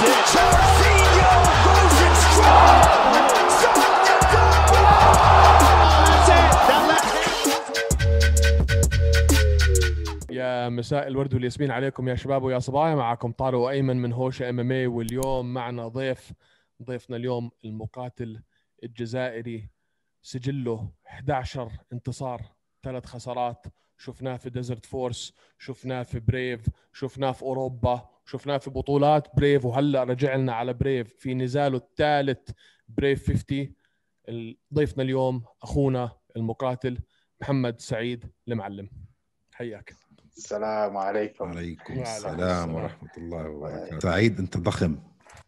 Jorginho goes in strong. يا مساء الورد والياسمين عليكم يا شباب ويا صبايا. معكم طارق وأيمن من هوشة MMA، واليوم معنا ضيفنا اليوم المقاتل الجزائري، سجله 11 انتصار 3 خسارات. شفناه في ديزرت فورس، شفناه في بريف، شفناه في أوروبا، شفناه في بطولات بريف، وهلأ رجع لنا على بريف في نزاله الثالث بريف 50. ضيفنا اليوم أخونا المقاتل محمد سعيد المعلم. حياك. السلام عليكم. وعليكم السلام. السلام ورحمة الله وبركاته. سعيد أنت ضخم.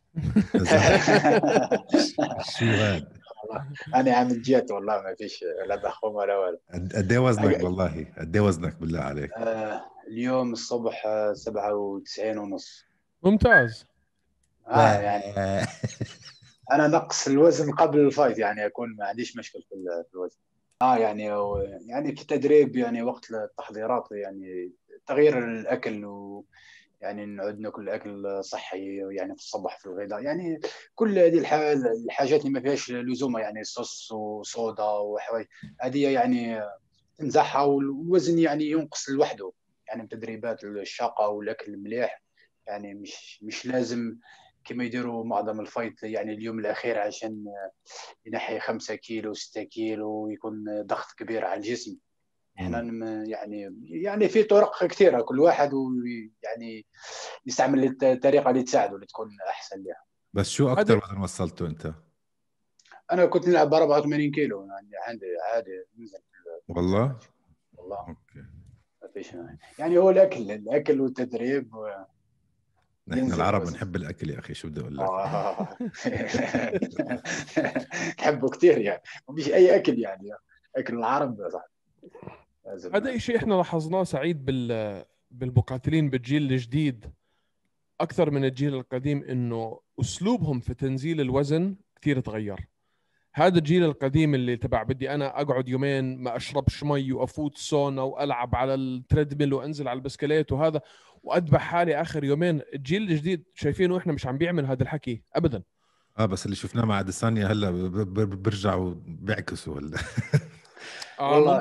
شو هذا؟ أنا عم جيت والله ما فيش لا ضخم ولا قد ايه وزنك والله؟ قد ايه وزنك بالله عليك؟ اليوم الصبح 97.5. ممتاز. يعني أنا نقص الوزن قبل الفايت، يعني أكون ما عنديش مشكل في الوزن. يعني في التدريب، يعني وقت التحضيرات، يعني تغيير الأكل، يعني نعود ناكل اكل صحي يعني في الصباح في الغداء، يعني كل هذه الحاجات اللي ما فيهاش لزوم، يعني صوص وصودا وحوايج هذه يعني تمزحها، والوزن يعني ينقص لوحده. يعني التدريبات الشاقه والاكل المليح، يعني مش لازم كما يديروا معظم الفايت، يعني اليوم الاخير عشان ينحي 5 كيلو 6 كيلو ويكون ضغط كبير على الجسم. احنا يعني في طرق كثيره، كل واحد يعني يستعمل الطريقه اللي تساعده اللي تكون احسن له. بس شو أكتر وزن وصلته أنت؟ انا كنت نلعب ب 84 كيلو، يعني عادي ننزل والله؟ والله أوكي. ما فيش، يعني هو الاكل والتدريب نحن العرب نحب الأكل يا أخي، شو بدي أقول لك؟ تحبه كثير يعني، مش اي اكل، يعني اكل العرب صح. هذا شيء احنا لاحظناه سعيد بالمقاتلين بالجيل الجديد اكثر من الجيل القديم، انه اسلوبهم في تنزيل الوزن كثير تغير. هذا الجيل القديم اللي تبع بدي انا اقعد يومين ما اشربش مي وافوت سونا والعب على التريدميل وانزل على البسكليت وهذا واذبح حالي اخر يومين. الجيل الجديد شايفينه احنا مش عم بيعمل هذا الحكي ابدا. بس اللي شفناه مع ديسانيا هلا برجعوا بيعكسوا ولا؟ والله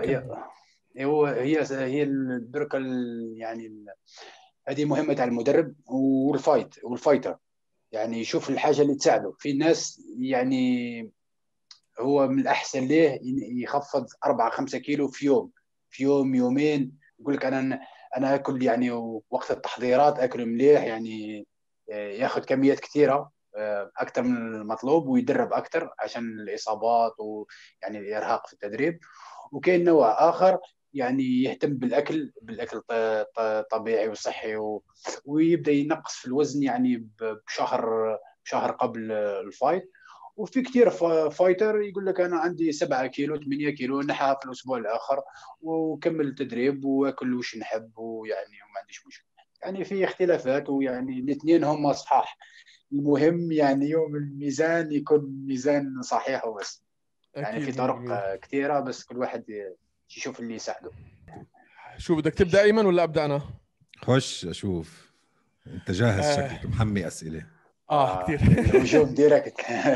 هي البركه، يعني هذه مهمه على المدرب والفايتر، يعني يشوف الحاجه اللي تساعده. في ناس يعني هو من الاحسن ليه يخفض 4-5 كيلو في يوم يومين. يقول لك انا اكل، يعني وقت التحضيرات اكل مليح، يعني ياخذ كميات كثيره اكثر من المطلوب، ويدرب اكثر عشان الاصابات ويعني الارهاق في التدريب. وكاين نوع اخر يعني يهتم بالاكل طبيعي وصحي، ويبدا ينقص في الوزن يعني بشهر قبل الفايت. وفي كثير فايتر يقول لك انا عندي 7 كيلو 8 كيلو نحى في الاسبوع الاخر وكمل التدريب واكل وش نحب، ويعني ما عنديش مشكله. يعني في اختلافات، ويعني الاثنين هم صحاح. المهم يعني يوم الميزان يكون ميزان صحيح وبس. يعني في طرق كثيره، بس كل واحد يشوف اللي يساعده. شو بدك تبدا ايمن ولا ابدا انا؟ خش اشوف. انت جاهز شكلك محمي اسئله. كثير. الهجوم ديركت.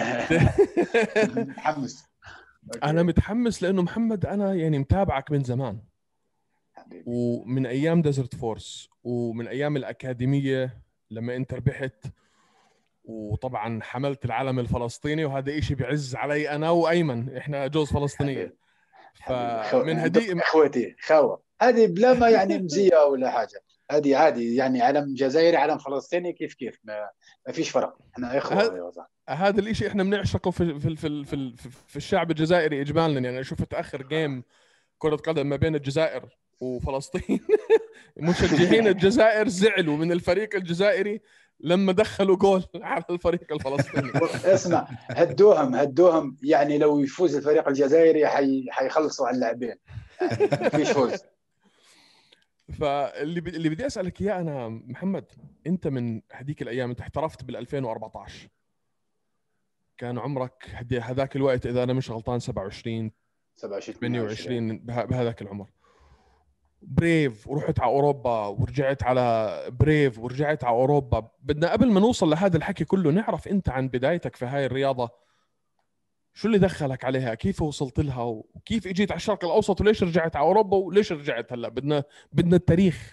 متحمس. انا متحمس لانه محمد انا يعني متابعك من زمان حبيبي. ومن ايام ديزرت فورس ومن ايام الاكاديميه لما انت ربحت، وطبعا حملت العلم الفلسطيني، وهذا إشي بيعز علي انا وايمن، احنا جوز فلسطينيه. فمن هدي اخوتي خاوه هذه بلا ما يعني مزيه ولا حاجه، هذه عادي، يعني علم جزائري علم فلسطيني كيف ما فيش فرق، احنا اخوه. هذا الاشي احنا بنعشقه في الشعب الجزائري اجمالا. يعني شفت اخر جيم كرة قدم ما بين الجزائر وفلسطين مشجعين الجزائر زعلوا من الفريق الجزائري لما دخلوا جول على الفريق الفلسطيني. اسمع، هدوهم يعني لو يفوز الفريق الجزائري حيخلصوا على اللاعبين، يعني ما فيش فوز. اللي بدي اسالك اياه انا محمد، انت من هذيك الايام انت احترفت بال 2014، كان عمرك هذاك الوقت اذا انا مش غلطان 27 28 بهذاك العمر. بريف ورحت على اوروبا ورجعت على بريف ورجعت على اوروبا. بدنا قبل ما نوصل لهذا الحكي كله نعرف انت عن بدايتك في هاي الرياضة، شو اللي دخلك عليها، كيف وصلت لها، وكيف اجيت على الشرق الاوسط، وليش رجعت على اوروبا، وليش رجعت هلا. بدنا التاريخ.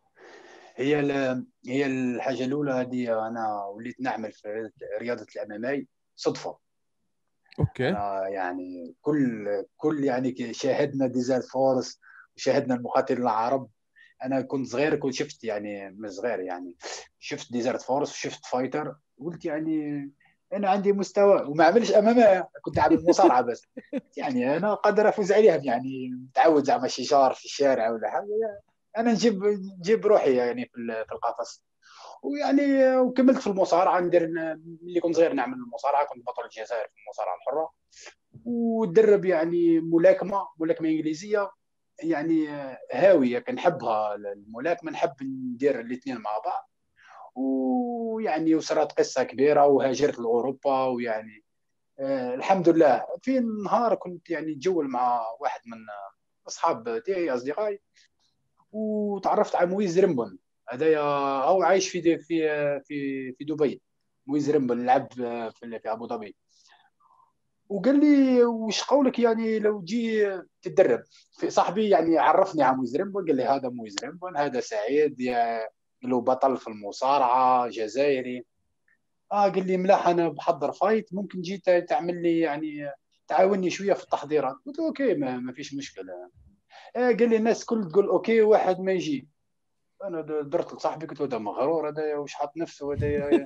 هي الحاجه الاولى هذه، انا وليت نعمل في رياضه الام ام اي صدفه. اوكي. انا يعني كل يعني شاهدنا ديزاير فورس وشاهدنا المقاتلين العرب. انا كنت صغير، كنت شفت يعني من صغير يعني شفت ديزرت فورس وشفت فايتر، قلت يعني انا عندي مستوى وما عملش امامها، كنت عامل مصارعه بس يعني انا قادر افوز عليهم، يعني متعود زعما شجار في الشارع ولا حاجه، انا نجيب روحي يعني في القفص. ويعني وكملت في المصارعه، ندير اللي كنت صغير نعمل المصارعه، كنت بطل الجزائر في المصارعه الحره. ودرب يعني ملاكمه انجليزيه، يعني هاويه كنحبها الملاكمه، نحب ندير الاثنين مع بعض. ويعني وصارت قصه كبيره وهاجرت لاوروبا، ويعني الحمد لله. في نهار كنت يعني نتجول مع واحد من اصحاب تاعي اصدقائي، وتعرفت على مويز ريمبون. هذايا هو عايش في دبي. مويز ريمبون لعب في ابو ظبي. وقال لي وش قولك يعني لو تجي تتدرب في صاحبي، يعني عرفني على مويز ريمبون، قال لي هذا مويز ريمبون، هذا سعيد له بطل في المصارعة جزائري. قال لي ملاح، انا بحضر فايت، ممكن تجي تعمل لي يعني تعاوني شوية في التحضيرات. قلت له اوكي، ما فيش مشكلة. قال لي الناس كل تقول اوكي، واحد ما يجي. انا درت لصاحبي قلت له ده مغرور هذا، وش حاط نفسه هذا.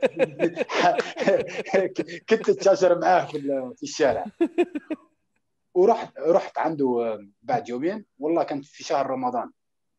كنت اتشاجر معاه في الشارع. ورحت عنده بعد يومين، والله كانت في شهر رمضان.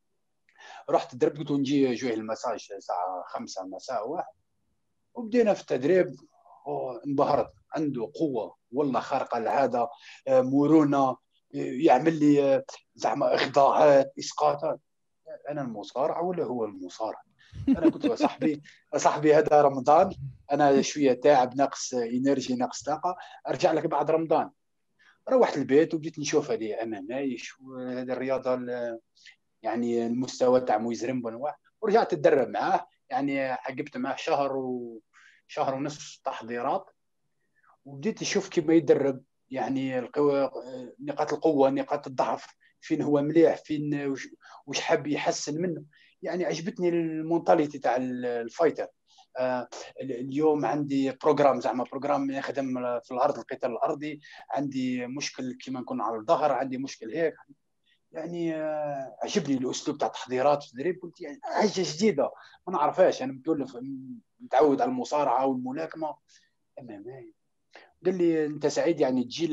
رحت دربت، قلت نجي جويه المساج الساعه 5 مساء واحد، وبدينا في التدريب. انبهرت، عنده قوه والله خارقه العاده، مرونه، يعمل لي زعما اخضاعات اسقاطات. انا المصارع ولا هو المصارع؟ انا قلت له صاحبي هذا رمضان، انا شويه تعب، ناقص انرجي، ناقص طاقه، ارجع لك بعد رمضان. روحت البيت وبديت نشوف هذه امامي، شو هذه الرياضه يعني المستوى تاع مويز ريمبون، ورجعت اتدرب معاه. يعني عقبت معاه شهر ونصف تحضيرات، وبديت اشوف كيف ما يدرب، يعني نقاط القوه، نقاط الضعف، فين هو مليح، فين وش حاب يحسن منه. يعني عجبتني المونتاليتي تاع الفايتر. اليوم عندي بروجرام، زعما بروجرام يخدم في الارض، القتال الارضي. عندي مشكل كيما نكون على الظهر، عندي مشكل هيك. يعني عجبني الاسلوب تاع التحضيرات والتدريب. قلت يعني حاجه جديده ما نعرفهاش، انا متولف متعود على المصارعه والملاكمه. قال لي انت سعيد يعني تجي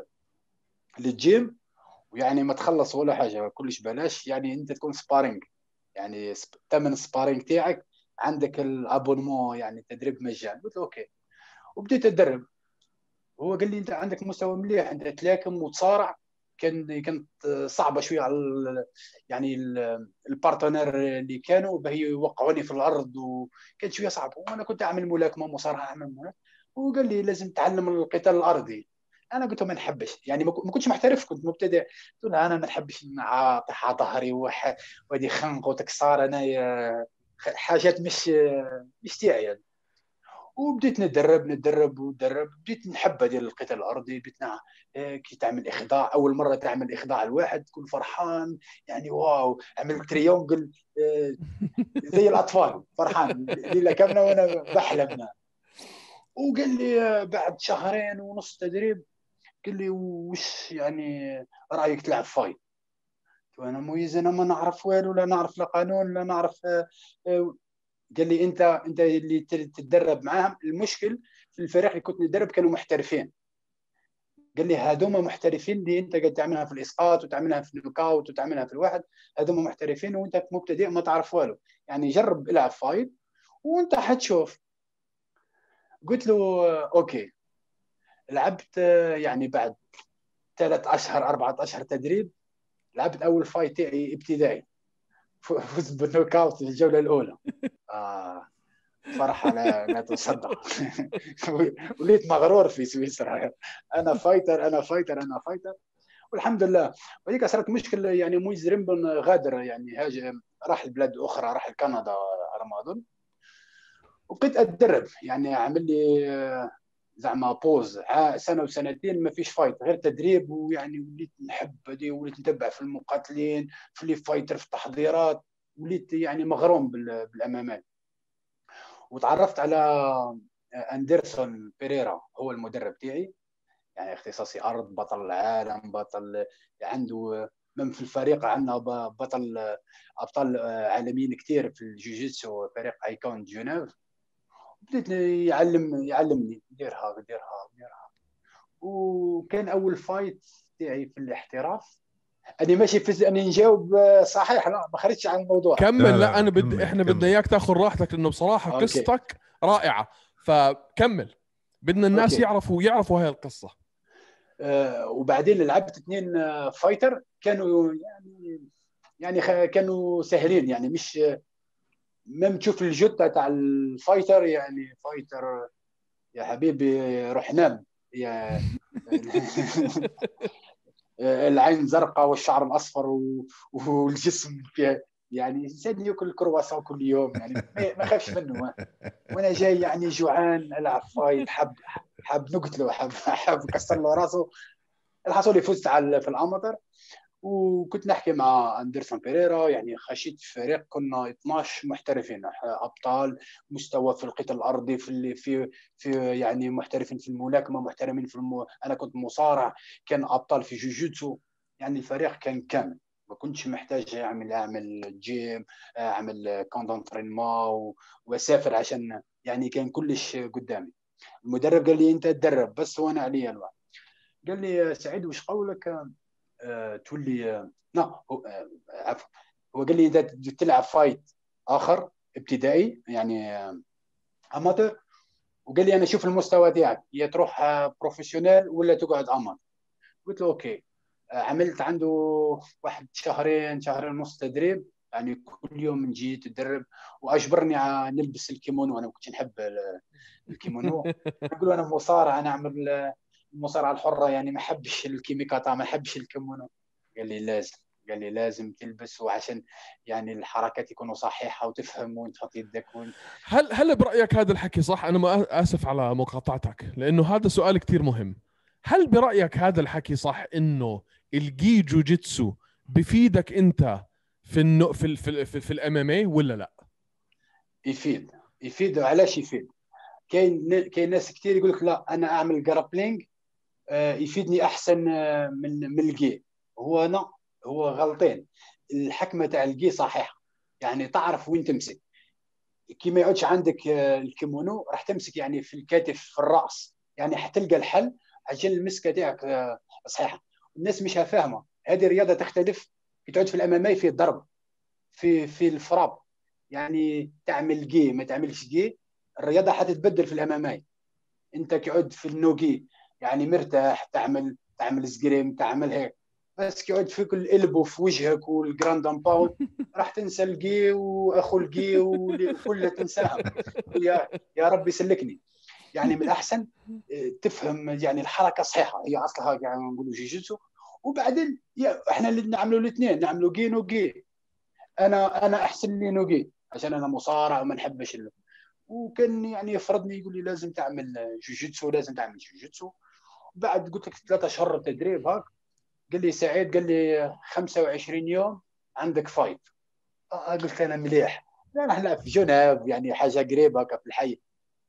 للجيم، ويعني ما تخلص ولا حاجه، كلش بلاش، يعني انت تكون سبارينج، يعني ثمن السبارينج تاعك عندك الابونمون، يعني تدريب مجان. قلت له اوكي، وبديت اتدرب. هو قال لي انت عندك مستوى مليح، انت تلاكم وتصارع. كانت صعبه شويه على يعني البارتنر اللي كانوا به يوقعوني في الارض، وكان شويه صعب. وانا كنت اعمل ملاكمه مصارعه، اعمل ملاكمة. وقال لي لازم تتعلم القتال الارضي. انا قلت له ما نحبش، يعني ما كنتش محترف، كنت مبتدئ. قلت له انا ما نحبش نعاطح على ظهري وهذه خنق وتكسار، انا حاجات مش تاعي يعني. وبديت ندرب، بديت نحب هذه القتال الارضي. بديت كي تعمل اخضاع، اول مره تعمل اخضاع الواحد تكون فرحان، يعني واو عملت تريونجل، زي الاطفال فرحان ليله كامله وانا بحلم. وقال لي بعد شهرين ونص تدريب، قال لي وش يعني رايك تلعب فايت؟ وانا مميز، انا ما نعرف والو، لا نعرف لا قانون، لا نعرف قال لي انت اللي تتدرب معاهم. المشكل في الفريق اللي كنت ندرب كانوا محترفين. قال لي هذوما محترفين اللي انت قاعد تعملها في الاسقاط وتعملها في النوكاوت وتعملها في الواحد، هذوما محترفين وانت مبتدئ ما تعرف والو، يعني جرب العب فايت وانت حتشوف. قلت له اوكي. لعبت يعني بعد 3 اشهر 4 اشهر تدريب، لعبت اول فايت تاعي ابتدائي، فزت بالنوكاوت في الجوله الاولى. فرحه لا تصدق. وليت مغرور في سويسرا. انا فايتر. والحمد لله. وهذيك صارت مشكله يعني مويز ريمبون غادر يعني هاجم راح البلاد اخرى راح لكندا على ما اظن. وبقيت اتدرب يعني عامل لي زعما بوز سنه وسنتين ما فيش فايت غير تدريب. ويعني وليت نحب هذه وليت نتبع في المقاتلين في لي فايتر في التحضيرات. وليت يعني مغروم بالامامات. وتعرفت على اندرسون بيريرا هو المدرب تاعي يعني اختصاصي ارض بطل العالم بطل عنده من في الفريق عندنا بطل ابطال عالميين كثير في الجوجيتسو فريق ايكون جنيف. بديت يعلمني ديرها وكان اول فايت تاعي في الاحتراف. انا ماشي في اني نجاوب صحيح لا ما خرجتش عن الموضوع. كمل. لا انا كمل احنا بدنا كمل. اياك تاخذ راحتك لانه بصراحه اوكي قصتك رائعه، فكمل. بدنا الناس اوكي. يعرفوا هاي القصه. وبعدين لعبت 2 فايتر كانوا كانوا سهلين يعني مش ما تشوف الجثه تاع الفايتر يعني فايتر يا حبيبي روح نام يا العين زرقاء والشعر الاصفر والجسم فيه يعني انسان ياكل كرواسون كل يوم يعني ما خافش منه. وانا جاي يعني جوعان العب فايت حاب نقتله حاب كسر له راسه. الحصول فزت على في الاماتر. وكنت نحكي مع اندرسون بيريرا يعني خشيت في فريق كنا 12 محترفين ابطال مستوى في القتال الارضي في يعني محترفين في الملاكمه محترفين انا كنت مصارع كان ابطال في جوجيتسو. يعني الفريق كان كامل ما كنتش محتاج اعمل جيم اعمل كوندونترينمون واسافر عشان يعني كان كلش قدامي. المدرب قال لي انت تدرب بس وانا علي الوقت. قال لي سعيد وش قولك تولي لا عفوا هو قال لي اذا تلعب فايت اخر ابتدائي يعني اماتور. وقال لي انا اشوف المستوى تاعك يا تروح بروفيشنال ولا تقعد اماتور. قلت له اوكي. عملت عنده واحد شهرين ونص تدريب يعني كل يوم نجي تدرب. واجبرني نلبس الكيمونو وانا ما كنتش نحب الكيمونو. نقول انا مصارع انا اعمل المصارعه الحره يعني ما احبش الكيميكاتا ما احبش الكيمونو. قال لي لازم تلبس وعشان يعني الحركات يكونوا صحيحه وتفهم وين تحط يدك وين. هل برايك هذا الحكي صح؟ انا ما اسف على مقاطعتك لانه هذا سؤال كتير مهم. هل برايك هذا الحكي صح انه الجي جوجيتسو بفيدك انت في النو في الام ام اي ولا لا؟ يفيد علاش يفيد؟ كاين ناس كثير يقول لك لا انا اعمل جرابلينج يفيدني احسن من الجي. هو غلطين. الحكمه تاع الجي صحيحه يعني تعرف وين تمسك. كي ما يعودش عندك الكيمونو راح تمسك يعني في الكتف في الراس يعني حتلقى الحل عشان المسكه تاعك صحيحه. الناس مش فاهمه هذه الرياضه تختلف. كي تعود في الامامي في الضرب في الفراب يعني تعمل جي ما تعملش جي الرياضه حتتبدل في الامامي. انت كيعود في النوجي يعني مرتاح تعمل سكريم تعمل هيك. بس كيعود فيك القلب في وجهك والجراند باوند راح تنسى الجي واخو الجي وكلها تنساها. يا رب يسلكني. يعني من الاحسن تفهم يعني الحركه صحيحه هي اصلها يعني نقولوا جيجيتسو. وبعدين احنا اللي نعملوا الاثنين نعملوا جي نوجي. انا احسن لي نوجي عشان انا مصارع وما نحبش وكان يعني يفرضني يقول لي لازم تعمل جوجيتسو. بعد قلت لك 3 شهور تدريب هاك قال لي سعيد قال لي 25 يوم عندك فايت. قلت انا مليح انا نلعب في جنيف يعني حاجه قريبه في الحي.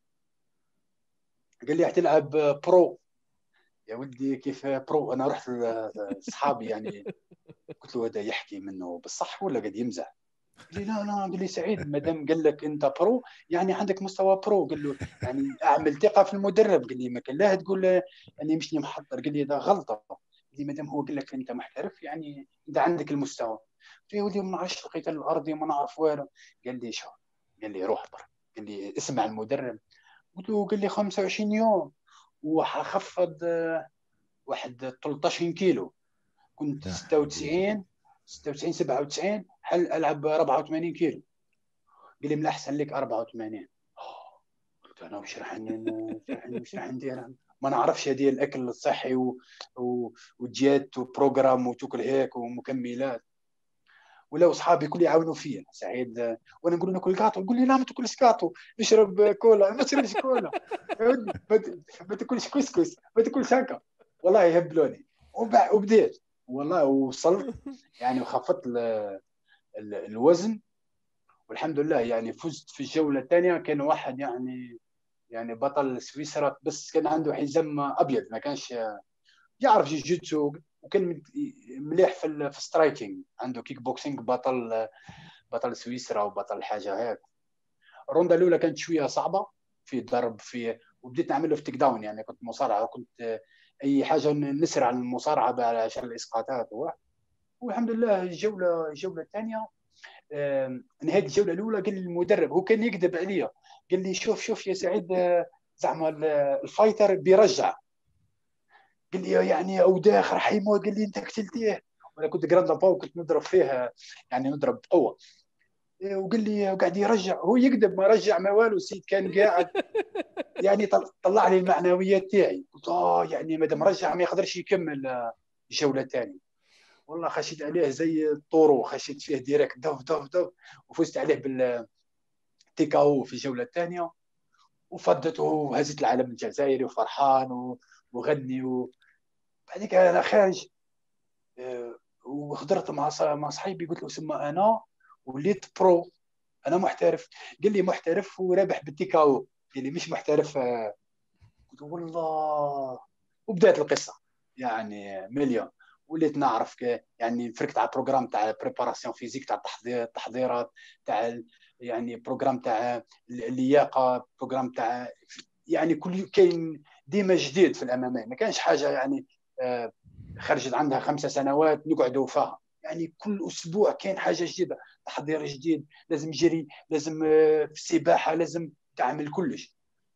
قال لي حتلعب برو. يا ولدي كيف برو انا رحت لاصحابي يعني قلت له هذا يحكي منه بالصح ولا قد يمزح. قال لي لا قال لي سعيد ما دام قال لك انت برو يعني عندك مستوى برو. قال له يعني اعمل ثقه في المدرب. قال لي ما كان لا تقول يعني مشني محضر. قال لي هذا غلطه. قال لي ما دام هو قال لك انت محترف يعني انت عندك المستوى. قلت له يا ولدي ما نعرفش القتال الارضي ما نعرف والو. قال لي شو قال لي روح برا قال لي اسمع المدرب. قلت له قال لي 25 يوم وحخفض واحد 13 كيلو. كنت 96 97 هل العب 84 كيلو. قال لي من الاحسن لك 84. قلت انا وش راح ندير ما نعرفش هذه الاكل الصحي وديات وبروجرام وتاكل هيك ومكملات. ولا اصحابي كل يعاونوا فيا سعيد، وانا نقول ناكل كاطو، يقول لي لا ما تاكلش كاطو، نشرب كولا، ما تشربش كولا، ما تاكلش كسكس، ما تاكلش هكا. والله يهبلوني. وبديت والله وصلت يعني، وخفضت الوزن والحمد لله. يعني فزت في الجوله الثانيه. كان واحد يعني بطل سويسرا، بس كان عنده حزام ابيض، ما كانش يعرف جوجيتسو، وكان مليح في السترايكينج، عنده كيك بوكسينج، بطل سويسرا وبطل حاجه هيك. الروندا الاولى كانت شويه صعبه في الضرب، وبديت نعمل له في تيك داون. يعني كنت مصارعه، وكنت اي حاجه نسرع على المصارعه عشان الاسقاطات والحمد لله. الجوله الثانيه، نهايه الجوله الاولى، قال لي المدرب، هو كان يكذب عليا، قال لي شوف يا سعيد، زعما الفايتر بيرجع. قال لي يعني اوداخ راح يموت، قال لي انت قتلتيه. وانا كنت جراند باو، كنت نضرب فيها يعني نضرب بقوه. وقال لي قاعد يرجع، هو يكذب، ما رجع ما والو. سيد كان قاعد يعني طلع لي المعنويات تاعي. قلت يعني ما دام رجع ما يقدرش يكمل الجوله الثانيه. والله خشيت عليه زي الطورو، خشيت فيه ديريكت دف دف دف، وفزت عليه بالتيكاو في الجوله الثانيه. وفضته وهزت العالم الجزائري وفرحان وغني. وبعديك انا خارج، وحضرت مع صاحبي، قلت له ثم انا وليت برو، انا محترف. قال لي محترف ورابح بالتيكاو، قال لي مش محترف. قلت والله. وبدات القصه يعني مليون. وليت نعرف يعني فرقت على بروجرام تاع بريباراسيون فيزيك، تاع التحضيرات، تاع يعني بروجرام تاع اللياقه، بروجرام تاع يعني كل كاين ديما جديد في الامامي. ما كانش حاجه يعني خرجت عندها 5 سنوات نقعدوا فيها. يعني كل اسبوع كاين حاجه جديده، تحضير جديد، لازم جري، لازم في السباحه، لازم تعمل كلش.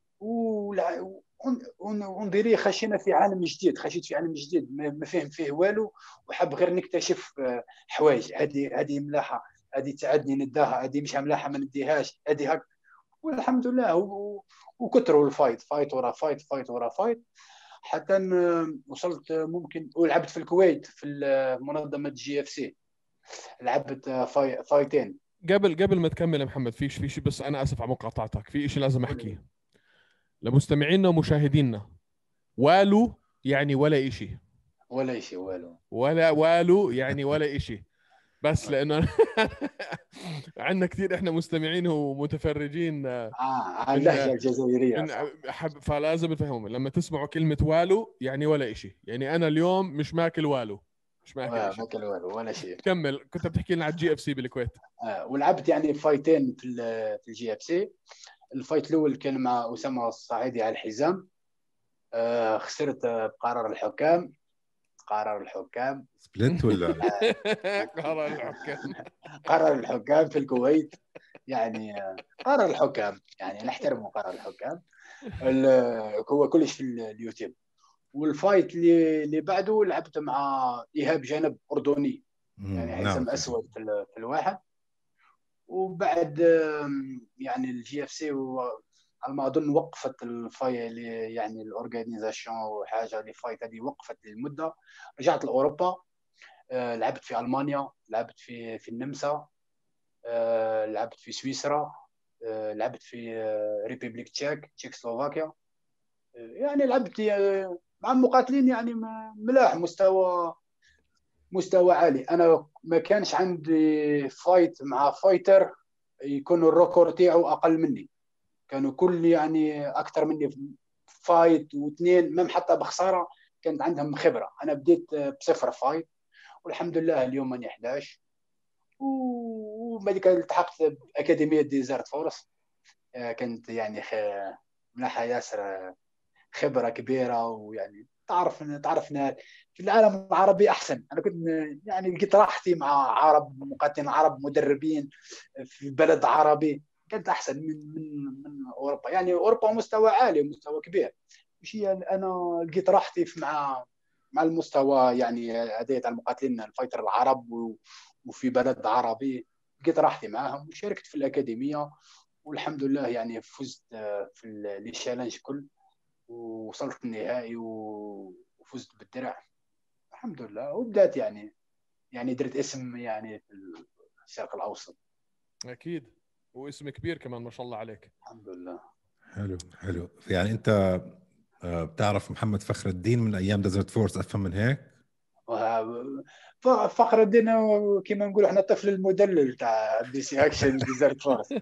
ونديري خشينا في عالم جديد، خشيت في عالم جديد ما فهم فيه والو، وحب غير نكتشف حوايج. هذه ملاحه، هذه تعدني نداها، هذه مش ملاحه ما نديهاش، هذه هك. والحمد لله. وكثروا الفايت، فايت ورا فايت، فايت ورا فايت، حتى وصلت ممكن. ولعبت في الكويت في منظمه GFC، لعبت فايتين. قبل ما تكمل يا محمد، في شيء بس انا اسف على مقاطعتك، في شيء لازم احكيه لمستمعينا ومشاهدينا. والو يعني ولا شيء، ولا شيء والو، ولا والو يعني ولا شيء. بس لانه عندنا كثير احنا مستمعين ومتفرجين على من اللهجه الجزائريه من صح. فلازم تفهمهم لما تسمعوا كلمة والو يعني ولا شيء. يعني انا اليوم مش ماكل والو، مش ماكل شيء. ما كان والو ولا شيء. كمل، كنت بتحكي لنا على GFC بالكويت. ولعبت يعني فايتين في GFC. الفايت الاول كان مع اسامه الصعيدي على الحزام. خسرت بقرار الحكام. قرار الحكام. سبلنت ولا؟ قرار الحكام. قرار الحكام في الكويت يعني. قرار الحكام يعني نحترم قرار الحكام. هو كلش في اليوتيوب. والفايت اللي بعده لعبت مع ايهاب جنب اردني، يعني نعم حزام فيه. اسود في الواحد. وبعد يعني GFC على ما اظن وقفت الفايت، يعني الاورجانيزاسيون وحاجه اللي فايت هذه وقفت للمده. رجعت لاوروبا، لعبت في المانيا، لعبت في النمسا، لعبت في سويسرا، لعبت في ريبوبليك تشيكوسلوفاكيا. يعني لعبت مع مقاتلين يعني ملاح، مستوى عالي. انا ما كانش عندي فايت مع فايتر يكون الريكورد تاعو اقل مني. كانوا كل يعني اكثر مني في فايت واثنين، ما حتى بخساره كانت عندهم خبره. انا بديت بصفر فايت، والحمد لله اليوم ماني 11. وبعد التحقت باكاديميه ديزرت فورس. كانت يعني ملاحه ياسر، خبره كبيره. ويعني تعرفنا في العالم العربي احسن. انا كنت يعني لقيت راحتي مع عرب، مقاتلين عرب مدربين في بلد عربي، كانت احسن من اوروبا. يعني اوروبا مستوى عالي ومستوى كبير، مش هي. انا لقيت راحتي مع المستوى يعني هذه تاع المقاتلين الفايتر العرب، وفي بلد عربي لقيت راحتي معاهم. وشاركت في الاكاديميه والحمد لله يعني فزت في الشالنج كل. ووصلت النهائي وفزت بالدرع الحمد لله. وبدأت يعني درت اسم يعني في الشرق الأوسط. اكيد، واسم كبير كمان ما شاء الله عليك. الحمد لله. حلو. يعني انت بتعرف محمد فخر الدين من ايام ديزرت فورس، افهم من هيك؟ فخر الدين كما نقول احنا الطفل المدلل تاع دي سي اكشن ديزرت فورس.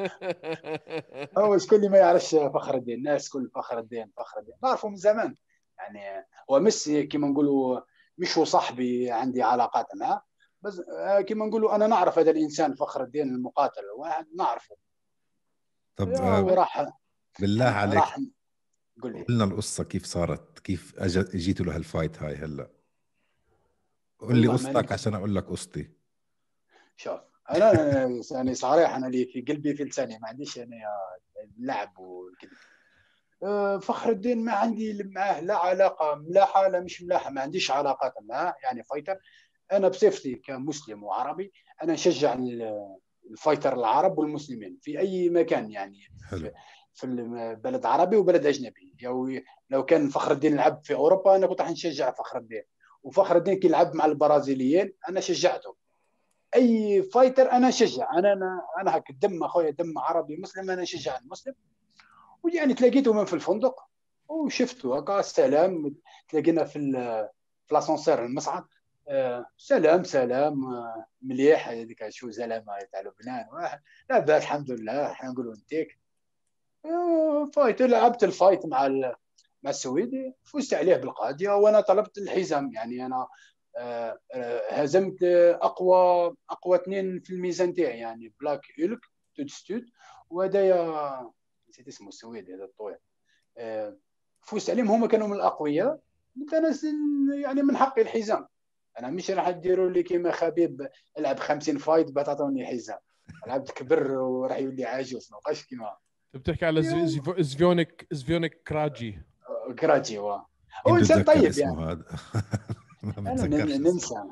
هو شكون اللي ما يعرفش فخر الدين؟ الناس كل فخر الدين نعرفه من زمان يعني. هو ميسي كما نقولوا مش هو صاحبي عندي علاقات معه، بس كما نقولوا انا نعرف هذا الانسان فخر الدين المقاتل واحد نعرفه. طب وراح بالله عليك قول لي قلنا القصة كيف صارت، كيف جيتوا لهالفايت هاي هلا؟ قل لي والله قصتك عشان اقول لك قصتي. شوف انا يعني صريح، انا اللي في قلبي في لساني، ما عنديش انا اللعب والكذب. فخر الدين ما عندي معاه لا علاقه ملاحه لا مش ملاحه، ما عنديش علاقات معاه يعني فايتر. انا بصفتي كمسلم وعربي انا نشجع الفايتر العرب والمسلمين في اي مكان يعني. حلو. في البلد عربي وبلد اجنبي. لو كان فخر الدين لعب في اوروبا انا كنت راح نشجع فخر الدين، وفخر الدين كي لعب مع البرازيليين انا شجعته. اي فايتر انا شجع. انا هكا دم اخويا دم عربي مسلم انا نشجع المسلم. ويعني تلاقيته من في الفندق وشفته هكا سلام. تلاقينا في لاسانسير المصعد. سلام مليح هذيك شو زلمه تاع لبنان لا باس الحمد لله احنا نقولوا انتيك. فايت لعبت الفايت مع السويدي فزت عليه بالقاضيه وانا طلبت الحزام يعني. انا هزمت اقوى اثنين في الميزان تاعي يعني بلاك إلك تودستود وهدايا نسيت اسمه السويدي هذا الطويل. فزت عليهم هما كانوا من الاقوياء. قلت انا يعني من حقي الحزام. انا مش راح ديروا لي كيما خبيب العب 50 فايت بتعطوني حزام. لعبت كبر وراح يولي عاجز ما بقاش كيما. بتحكي على زفيونيك كراجي. كراجي هو مين انسان بتذكر طيب اسمه يعني. هذا؟ ما انا بتذكرش ننسى اسمه.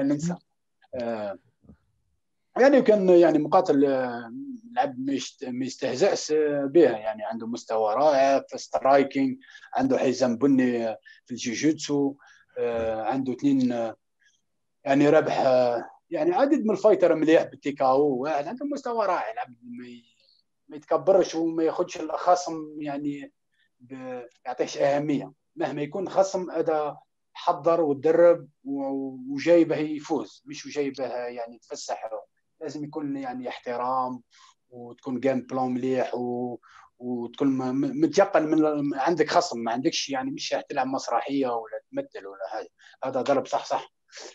يعني كان يعني مقاتل لعب ما يستهزأش بها يعني. عنده مستوى رائع في سترايكينج، عنده حزام بني في الجوجيتسو. عنده اثنين يعني ربح يعني عدد من الفايتر مليح بالتيكاو. واحد عنده مستوى رائع. العبد ما يتكبرش وما ياخذش الخصم يعني يعطيش اهميه مهما يكون خصم. هذا حضر وتدرب وجايبه يفوز مش جايبه يعني يتفسح. لازم يكون يعني احترام وتكون جيم بلان مليح وتكون متيقن من عندك خصم. ما عندكش يعني مش تلعب مسرحيه ولا تمثل ولا حاجه. هذا ضرب صح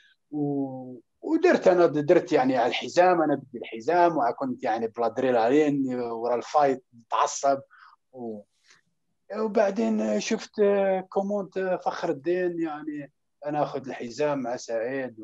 ودرت انا درت يعني على الحزام. انا بدي الحزام وكنت يعني بلادرينالين ورا الفايت متعصب وبعدين شفت كومونت فخر الدين يعني انا اخذ الحزام مع سعيد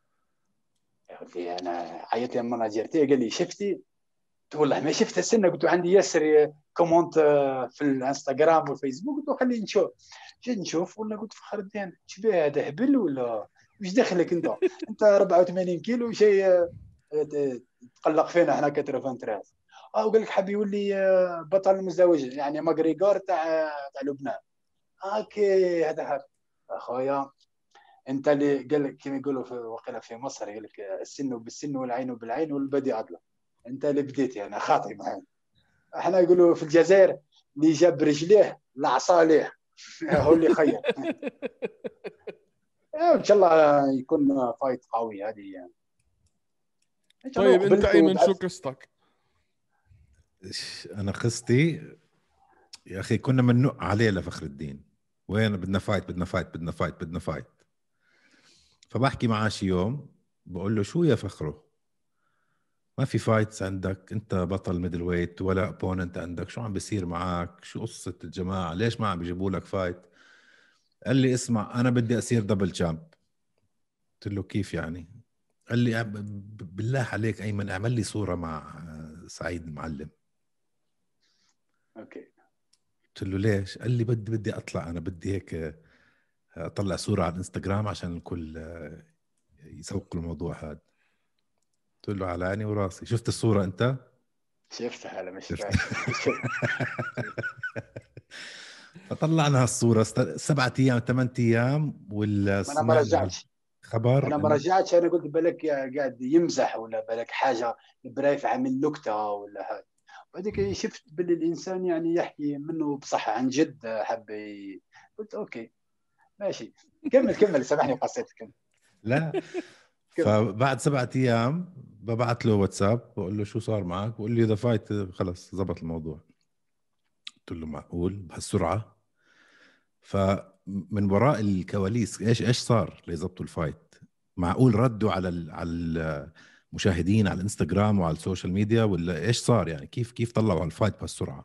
انا عيطت للمناجر تاعي قال لي شفتي؟ والله ما شفت السنه. قلت عندي ياسر كومونت في الانستغرام والفيسبوك. قلت خليني نشوف. جيت نشوف ولا قلت فخر الدين شبيه هذا هبل ولا وش دخلك انت 84 كيلو شيء تقلق فينا احنا كتر تراس. وقال لك حاب يولي بطل المزدوج يعني ماغريغور تاع لبنان. اوكي هذا اخويا انت اللي قال لك كما يقولوا في وقيله في مصر يقول لك السن بالسن والعين بالعين والبدي عضله. انت اللي بديت يعني خاطي معي. احنا يقولوا في الجزائر اللي جاب رجليه العصا ليه هو اللي خير. ان شاء الله يكون فايت قوي هذه يعني. طيب انت ايمن شو قصتك؟ انا قصتي يا اخي كنا مننق عليه لفخر الدين. وين بدنا فايت. فبحكي معاه شي يوم بقول له شو يا فخره ما في فايتس عندك؟ انت بطل ميدل ويت ولا opponent عندك، شو عم بيصير معك؟ شو قصة الجماعة؟ ليش ما عم بيجيبوا لك فايت؟ قال لي اسمع انا بدي اصير دبل تشامب. قلت له كيف يعني؟ قال لي بالله عليك ايمن اعمل لي صورة مع سعيد المعلم. اوكي. قلت له ليش؟ قال لي بدي اطلع، انا بدي هيك اطلع صورة على الانستغرام عشان الكل يسوق الموضوع هذا. قلت له على عيني وراسي. شفت الصورة انت؟ شفتها. لا مش طلعنا هالصورة 7 أيام 8 أيام ولا انا ما سمعنا رجعتش خبر انا ما رجعتش انا قلت بالك قاعد يمزح ولا بالك حاجه برايف عامل نكته ولا هذا. بعدك شفت باللي الانسان يعني يحكي منه بصحه عن جد قلت اوكي ماشي. كمل سامحني قصيتك. لا. كمل. فبعد 7 أيام ببعت له واتساب بقول له شو صار معك، بقول لي إذا فايت خلص زبط الموضوع. قلت له معقول بهالسرعة؟ فمن وراء الكواليس ايش صار ليزبطوا الفايت؟ معقول ردوا على المشاهدين على الانستغرام وعلى السوشيال ميديا، ولا ايش صار يعني؟ كيف طلعوا على الفايت بهالسرعة؟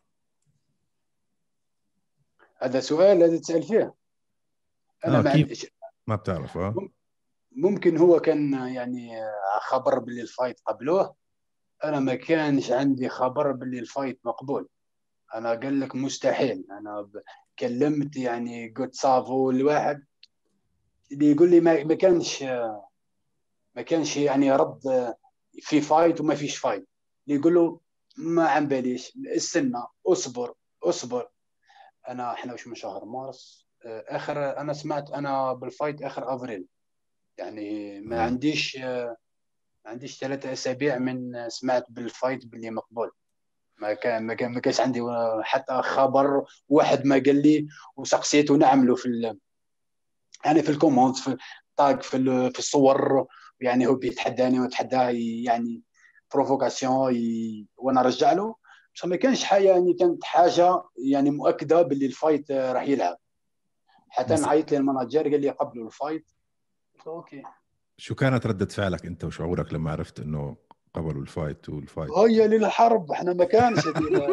هذا سؤال لازم تسال فيه. انا ما كيف عنديش. ما بتعرف؟ ممكن هو كان يعني خبر باللي الفايت قبلوه. انا ما كانش عندي خبر باللي الفايت مقبول. انا قال لك مستحيل. كلمت يعني قلت صافو الواحد اللي يقول لي ما كانش يعني رد في فايت وما فيش فايت. اللي يقول له ما عم باليش استنى اصبر. احنا وش من شهر مارس اخر انا سمعت انا بالفايت اخر افريل. يعني ما عنديش 3 اسابيع من سمعت بالفايت باللي مقبول. ما كانش عندي حتى خبر واحد ما قال لي. وسقسيته نعمله يعني في الكومنت في طاق في الصور. يعني هو بيتحداني وتحداه يعني بروفوكاسيون وانا رجع له. بس ما كانش حاجه يعني كانت حاجه يعني مؤكده باللي الفايت راح يلعب. حتى بس نعيط للمناجر قال لي قبلوا الفايت. قلت له اوكي. شو كانت ردة فعلك انت وشعورك لما عرفت انه قبلوا الفايت والفايت؟ هيا للحرب احنا ما كانش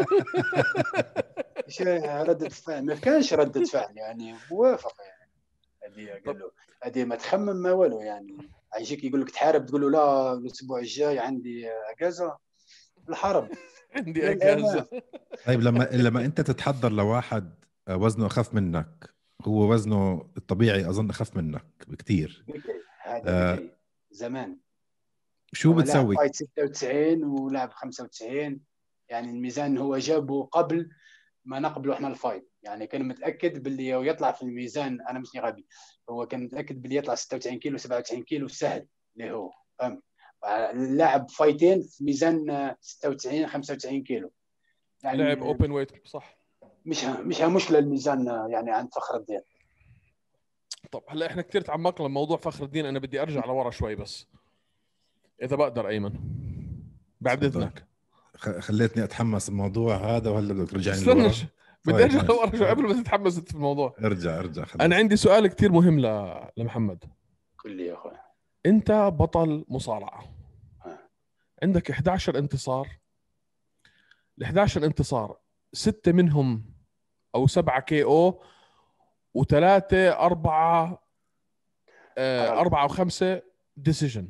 شيء ردة فعل. ما كانش ردة فعل يعني موافقة يعني. هذه طب قال له هذه ما تخمم ما ولو يعني. يجيك يقول لك تحارب تقول له لا الاسبوع الجاي عندي اجازة. الحرب عندي للامام. اجازه. طيب لما انت تتحضر لواحد وزنه اخف منك، هو وزنه الطبيعي اظن اخف منك بكتير، بكري هذا آه، بكري زمان. شو هو لاعب بتسوي؟ فايت 96 ولاعب 95. يعني الميزان هو جابه قبل ما نقبله احنا الفايت. يعني كان متاكد باللي يطلع في الميزان. انا مش غبي. هو كان متاكد باللي يطلع 96 كيلو 97 كيلو سهل اللي هو فهمت. اللاعب فايتين في ميزان 96 95 كيلو. لعب يعني اوبن ويت صح. مش مشكله الميزان يعني عند فخر الدين. طب هلا احنا كثير تعمقنا بموضوع فخر الدين، انا بدي ارجع لورا شوي بس اذا بقدر ايمن بعد تفضل. اذنك. خليتني اتحمس الموضوع هذا وهلا بدك ترجعني استنى لورا؟ بدي طيب ارجع ماشي، لورا شوي قبل ما تتحمس في الموضوع. ارجع انا خلص. عندي سؤال كثير مهم لمحمد. كل يا اخوي. انت بطل مصارعة، ها. عندك 11 انتصار. ال 11 انتصار 6 منهم او 7 كي او، وثلاثة أربعة حرام. 4 و5 ديسيجن.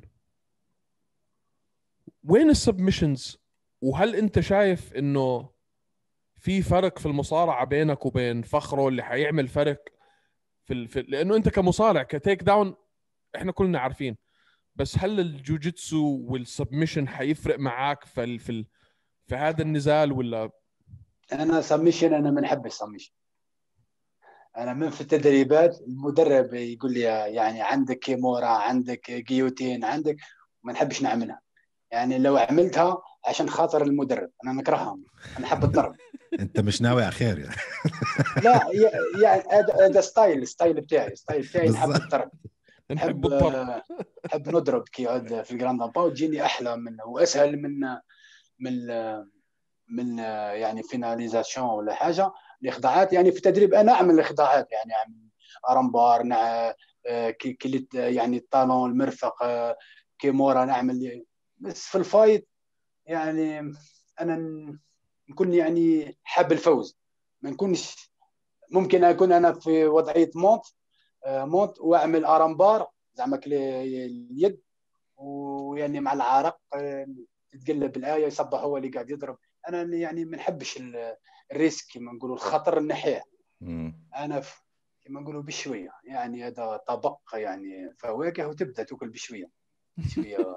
وين السبمشنز؟ وهل انت شايف انه في فرق في المصارعة بينك وبين فخره اللي حيعمل فرق لانه انت كمصارع كتيك داون احنا كلنا عارفين، بس هل الجوجيتسو والسبمشن حيفرق معاك في هذا النزال ولا؟ انا سميشن انا ما نحبش سميشن. انا من في التدريبات المدرب يقول لي يعني عندك كيمورا عندك جيوتين عندك. ما نحبش نعملها. يعني لو عملتها عشان خاطر المدرب انا نكرهها. انا احب الضرب. انت مش ناوي على خير يعني؟ لا يعني هذا ستايل بتاعي نحب بالضبط. الضرب. نحب نحب الضرب. نحب نضرب كي عاد في الجراند با وتجيني احلى من واسهل من من يعني فيناليزاسيون ولا حاجه. الاخضاعات يعني في التدريب انا اعمل الاخضاعات يعني اعمل ارمبار كليت يعني الطالون المرفق كيمورا نعمل. بس في الفايت يعني انا نكون يعني حاب الفوز. ما نكونش. ممكن اكون انا في وضعيه مونت واعمل ارمبار زعما اليد. ويعني مع العرق تتقلب الايه يصبح هو اللي قاعد يضرب. انا يعني ما نحبش الريسك كما نقولوا الخطر النحيح. انا كما نقولوا بشويه يعني هذا طبق يعني فواكه وتبدا تاكل بشويه. شويه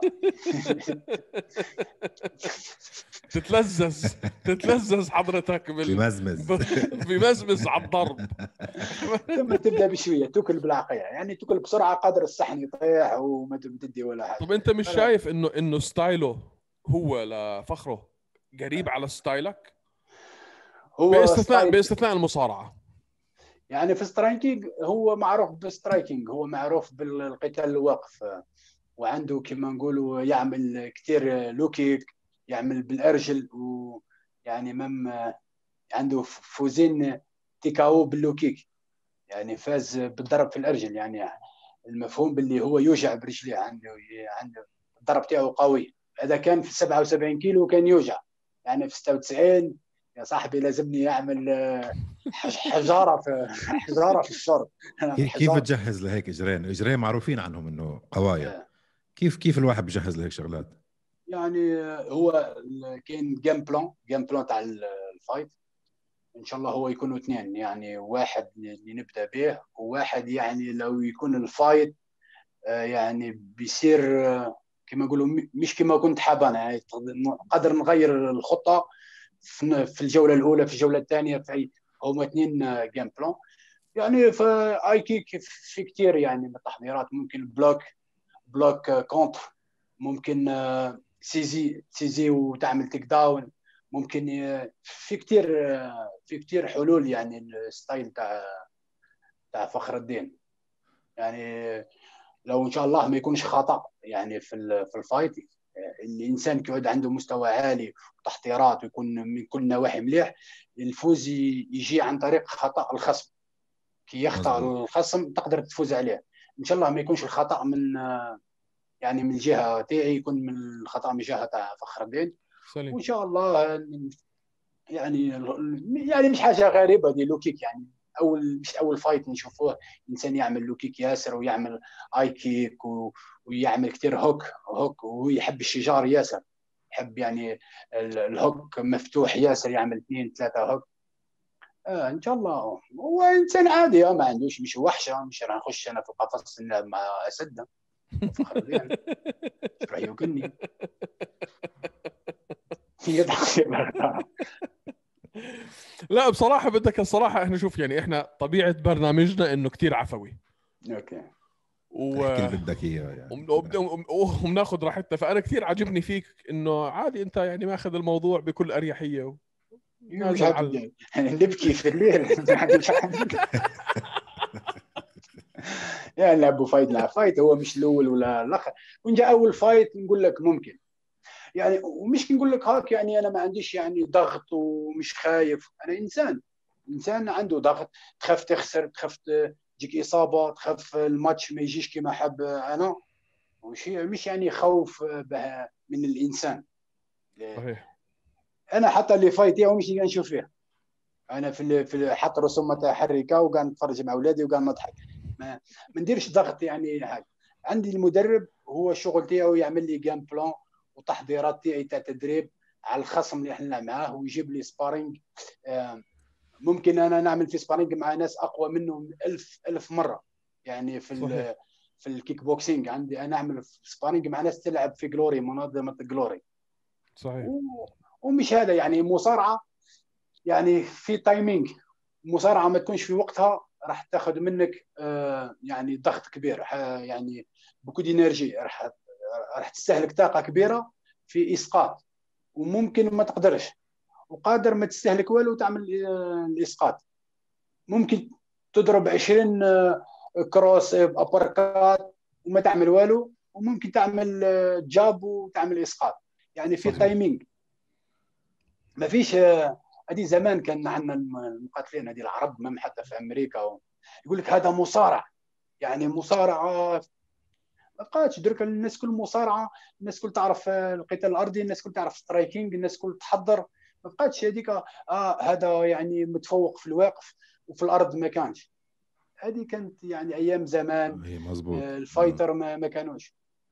تتلذذ حضرتك بمزمز بمزمز على الضرب. ثم تبدا بشويه تاكل بالعقيه، يعني تاكل بسرعه قدر الصحن يطيح وما تدي ولا حاجه. طب انت مش شايف انه ستايله هو لفخره قريب على ستايلك، هو ستايل باستثناء المصارعه؟ يعني في سترايكينج هو معروف بالسترايكينج، هو معروف بالقتال الواقف، وعنده كما نقولوا يعمل كثير لوكيك، يعمل بالارجل، ويعني عنده فوزين تيكاو باللوكيك، يعني فاز بالضرب في الارجل، يعني المفهوم باللي هو يوجع برجليه، عنده الضرب تاعو قوي. هذا كان في 77 كيلو كان يوجع، يعني في 96 يا صاحبي لازمني يعمل حجاره في الشرب. كيف بتجهز لهيك اجرين معروفين عنهم انه قوايا؟ كيف الواحد بجهز لهيك شغلات؟ يعني هو كاين جيم بلان تاع الفايت، ان شاء الله هو يكونوا اثنين، يعني واحد اللي نبدا به، وواحد يعني لو يكون الفايت يعني بيصير كما نقولوا مش كما كنت حاب انا، يعني قدر نغير الخطه في الجوله الاولى، في الجوله الثانيه، في هما اثنين جيم بلان. يعني في اي كيك في كثير يعني من التحضيرات، ممكن بلوك كونتر، ممكن سيزي وتعمل تيك داون، ممكن في كثير حلول، يعني الستايل تاع فخر الدين. يعني لو ان شاء الله ما يكونش خطا يعني في الفايت، الانسان كيعود عنده مستوى عالي وتحضيرات ويكون من كل نواحي مليح، الفوز يجي عن طريق خطا الخصم. كي يخطا الخصم تقدر تفوز عليه. ان شاء الله ما يكونش الخطا من يعني من الجهه تاعي، يكون من الخطا من جهه تاع فخر الدين. وان شاء الله يعني مش حاجه غريبه دي لوكيك، يعني مش اول فايت نشوفوه انسان يعمل لوكيك ياسر، ويعمل اي كيك، ويعمل كثير هوك، وهو يحب الشجار ياسر، يحب يعني الهوك مفتوح ياسر، يعمل 2 3 هوك. ان شاء الله هو انسان عادي، ما عندوش، مش وحشه، مش راح نخش انا في القفص نلعب مع اسد فخر الدين راح يوكلني لا بصراحة بدك الصراحة احنا شوف، يعني احنا طبيعة برنامجنا انه كتير عفوي. اوكي. احكي اللي بدك اياه يعني، وبناخذ راحتنا. فانا كثير عجبني فيك انه عادي انت يعني ماخذ الموضوع بكل اريحية مش عادي نبكي في الليل. يعني نلعبوا فايت مع فايت، هو مش الاول ولا الاخر، وان جاء اول فايت نقول لك ممكن يعني، ومش نقول لك هاك يعني انا ما عنديش يعني ضغط ومش خايف، انا انسان عنده ضغط، تخاف تخسر، تخاف تجيك اصابه، تخاف الماتش ما يجيش كما حاب انا، مش يعني خوف من الانسان. صحيح. انا حتى اللي فايت يوم مش نشوف فيه، انا في حط رسوم متحركه وقاعد نتفرج مع اولادي وقاعد نضحك، ما نديرش ضغط يعني حاجه. عندي المدرب هو الشغل تاعو يعمل لي جيم بلان وتحضيرات تاعي تاع تدريب على الخصم اللي احنا معاه، ويجيب لي سبارينج. ممكن انا نعمل في سبارينج مع ناس اقوى منه 1000 مره، يعني في الكيك بوكسينج عندي انا اعمل سبارينج مع ناس تلعب في جلوري، منظمه جلوري. صحيح. ومش هذا يعني مصارعه، يعني في تايمينج، مصارعه ما تكونش في وقتها راح تاخذ منك يعني ضغط كبير، يعني بكل انرجي، راح تستهلك طاقه كبيره في اسقاط، وممكن ما تقدرش، وقادر ما تستهلك والو وتعمل الاسقاط. ممكن تضرب 20 كروس ابركات وما تعمل والو، وممكن تعمل جاب وتعمل اسقاط، يعني في تايمينج. ما فيش هذه زمان كان عندنا المقاتلين هذه العرب، ما حتى في امريكا، يقول لك هذا مصارع، يعني مصارعه ما بقاتش درك الناس كل مصارعه، الناس كل تعرف القتال الارضي، الناس كل تعرف سترايكينج، الناس كل تحضر، ما بقاتش هذيك هذا يعني متفوق في الواقف وفي الارض ما كانش. هذه كانت يعني ايام زمان، مظبوط. الفايتر ما كانوش.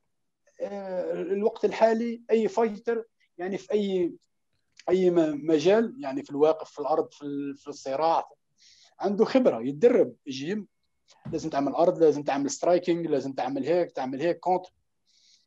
الوقت الحالي اي فايتر يعني في اي مجال، يعني في الواقف، في الارض، في الصراع، عنده خبره، يتدرب جيم، لازم تعمل ارض، لازم تعمل سترايكينج، لازم تعمل هيك كونتر.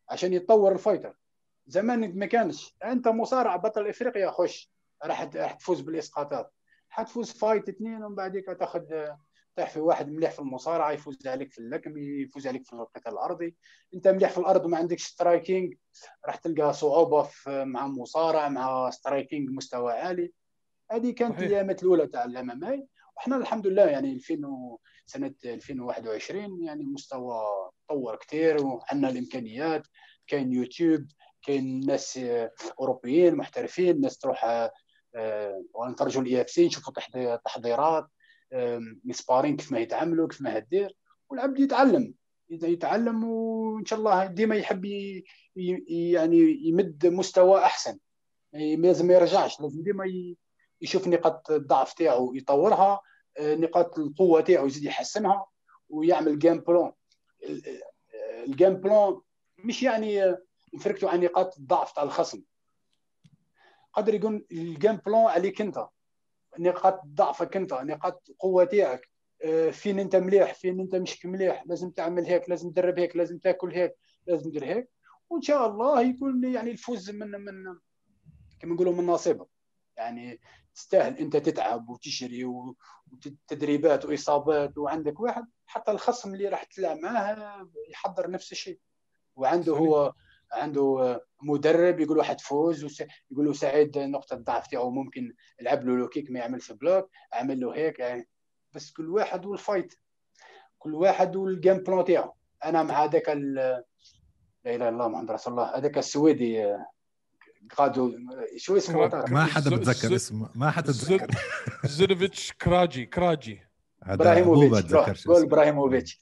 عشان يتطور الفايتر. زمان ما كانش انت مصارع بطل افريقيا خش راح تفوز بالاسقاطات، حتفوز فايت 2 ومن بعديك تاخذ طيح في واحد مليح في المصارعه يفوز عليك في اللكم، يفوز عليك في القتال الارضي. انت مليح في الارض وما عندكش سترايكينج راح تلقى صعوبه مع مصارع مع سترايكينج مستوى عالي. هذه كانت الايامات الاولى تاع الام ام اي. وحنا الحمد لله يعني سنه 2021 يعني مستوى تطور كثير وعندنا الامكانيات. كاين يوتيوب، كاين ناس اوروبيين محترفين، ناس تروح ونترجوا الاي اف سي نشوفوا تحضيرات سبارين كيف ما يتعاملوا كيف ما هدير. والعبد يتعلم وان شاء الله ديما يحب يعني يمد مستوى احسن. لازم ما يرجعش، لازم ديما يشوف نقاط الضعف تاعو يطورها، نقاط القوه تاعو يزيد يحسنها ويعمل جيم بلان. الجيم بلان مش يعني نفركتوا عن نقاط الضعف تاع الخصم، قدر يكون الجيم بلان عليك انت، نقاط ضعفك انت، نقاط قوه تاعك، فين انت مليح فين انت مش مليح، لازم تعمل هيك، لازم تدرب هيك، لازم تاكل هيك، لازم تدير هيك. وان شاء الله يكون يعني الفوز من كما نقولوا من نصيبك. يعني تستاهل انت تتعب وتشري وتدريبات واصابات، وعندك واحد حتى الخصم اللي راح تلعب معاه يحضر نفس الشيء، وعنده صحيح. هو عنده مدرب يقول له حتفوز، يقول له سعيد نقطه الضعف تاعو ممكن العب له لو كيك ما يعملش بلوك، اعمل له هيك يعني. بس كل واحد والفايت، كل واحد والجيم بلان تاعو. انا مع هذاك لا اله الا الله محمد رسول الله، هذاك السويدي قادو شو اسمه ما حدا بتذكر اسمه، ما حدا تذكر. زودوفيتش كراجي ابراهيموفيتش، قول ابراهيموفيتش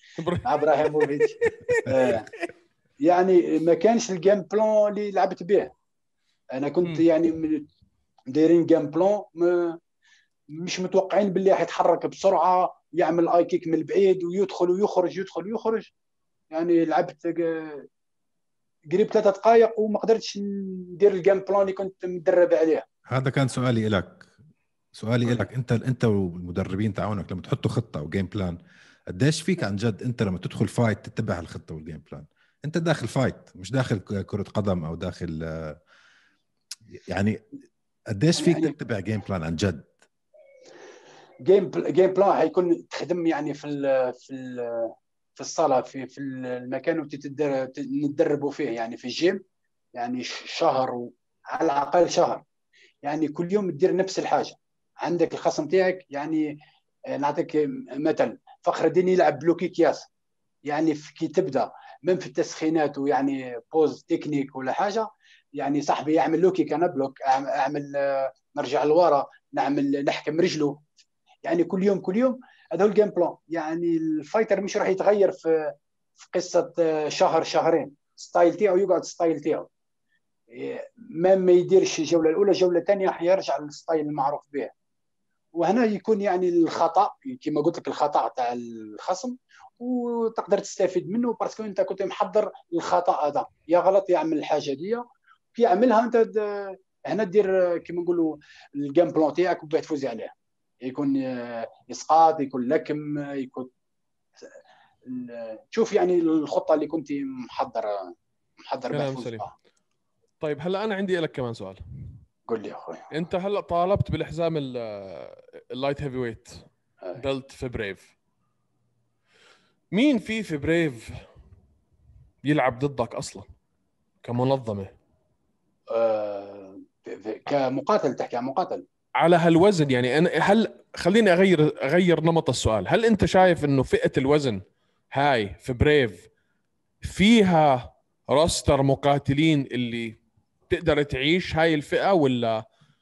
يعني ما كانش الجيم بلان اللي لعبت به. انا كنت يعني دايرين جيم بلان مش متوقعين باللي حيتحرك بسرعه، يعمل اي كيك من البعيد ويدخل ويخرج يدخل ويخرج. يعني لعبت قريب 3 دقائق وما قدرتش ندير الجيم بلان اللي كنت مدرب عليه. هذا كان سؤالي لك انت والمدربين تعاونك لما تحطوا خطه وجيم بلان، قديش فيك عن جد انت لما تدخل فايت تتبع الخطه والجيم بلان؟ انت داخل فايت مش داخل كره قدم او داخل يعني قديش فيك يعني تتبع جيم بلان عن جد؟ جيم بلان هيكون تخدم يعني في الصاله في المكان اللي نتدربوا فيه، يعني في الجيم، يعني شهر على الاقل شهر، يعني كل يوم تدير نفس الحاجه. عندك الخصم تاعك يعني نعطيك مثل فخر الدين يلعب بلوكي كياس، يعني كي تبدا من في التسخينات ويعني بوز تكنيك ولا حاجه، يعني صاحبي يعمل لوكي كان بلوك، اعمل نرجع لورا نعمل نحكم رجله. يعني كل يوم هذا هو الجيم بلان. يعني الفايتر مش راح يتغير في قصه شهر شهرين، ستايل تاعو يقعد ستايل تاعو، ما يديرش الجوله الاولى الجوله الثانيه حيرجع للستايل المعروف به. وهنا يكون يعني الخطا كما قلت لك، الخطا تاع الخصم وتقدر تستفيد منه، باسكو انت كنت محضر الخطا هذا، يا غلط يعمل الحاجه دي كي يعملها انت هنا دير كما نقولوا الجيم بلان تاعك وباه تفوز عليه. يكون اسقاط، يكون لكم، يكون تشوف يعني الخطه اللي كنت محضر كلام سليم. طيب هلا انا عندي لك كمان سؤال. قول لي يا اخوي. انت هلا طالبت بالحزام اللايت هيفي ويت بيلت في بريف. مين في بريف يلعب ضدك اصلا كمنظمه؟ كمقاتل، تحكي عن مقاتل على هالوزن يعني. انا خليني اغير نمط السؤال. هل انت شايف انه فئه الوزن هاي في بريف فيها روستر مقاتلين اللي تقدر تعيش هاي الفئه، ولا